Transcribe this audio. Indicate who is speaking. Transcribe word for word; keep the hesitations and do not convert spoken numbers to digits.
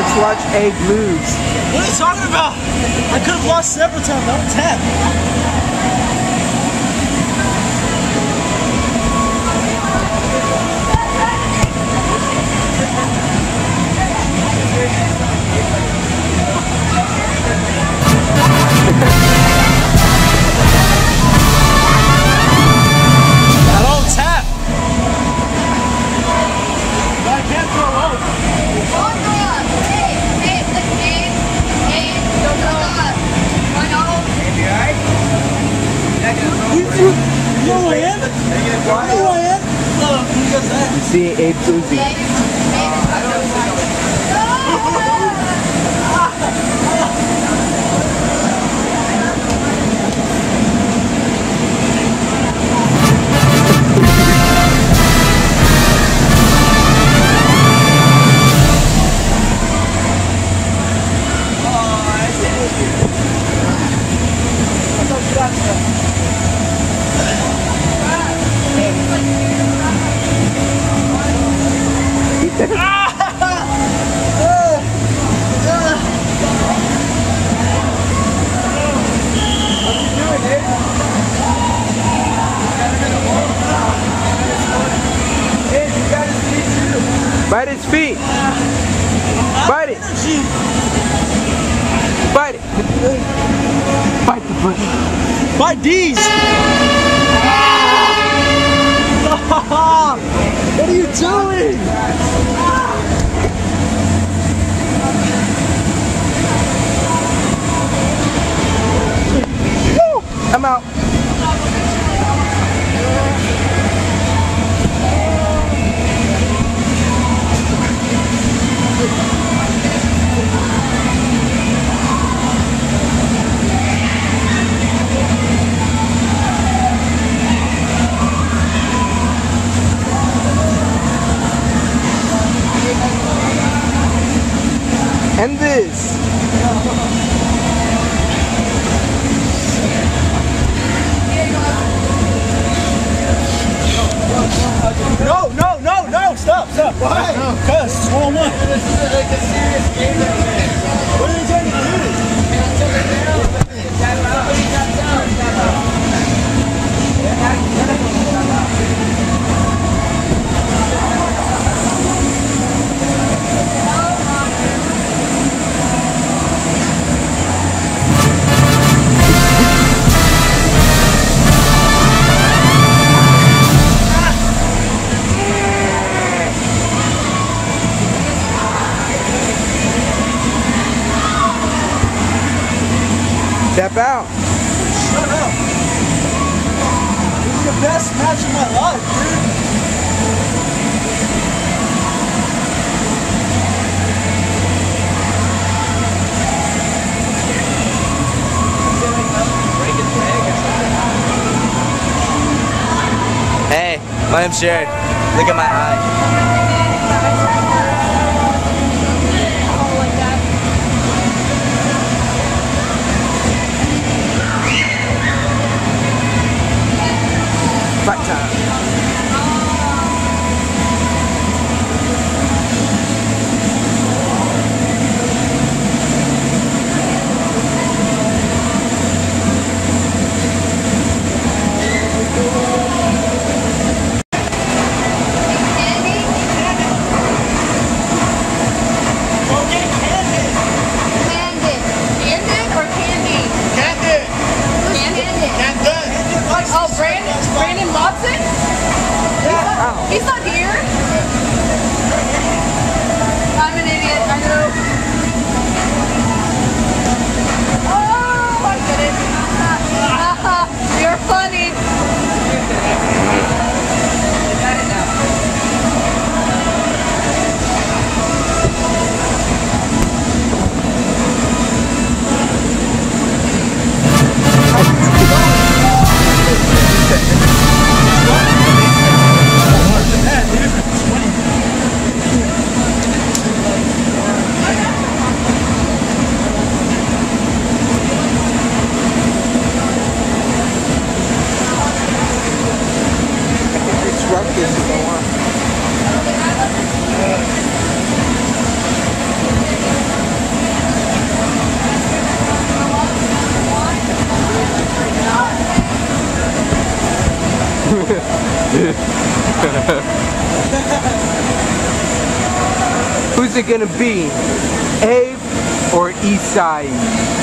Speaker 1: Let's watch Egg lose.
Speaker 2: What are you talking about? I could have lost several times. I don't tap. I don't tap. I can't throw out. You know who I am? You know who I am? Look, who does that?
Speaker 1: You see Abe Uzi. Bite his feet. Bite it. Bite it. Bite the foot.
Speaker 2: Bite these. What are you doing?
Speaker 1: Woo! I'm out. And this.
Speaker 2: No, no, no, no, stop, stop. Why? Because it's one on one.
Speaker 3: This is like a serious game right here.
Speaker 2: What are you trying to do?
Speaker 3: Tap out. Tap down. Tap out.
Speaker 1: Tap out.
Speaker 2: Shut up. This is the best match of my life, dude.
Speaker 4: Hey, my name's Jared. Look at my eye.
Speaker 1: Fight time. Who's it gonna be? Abe or Isai?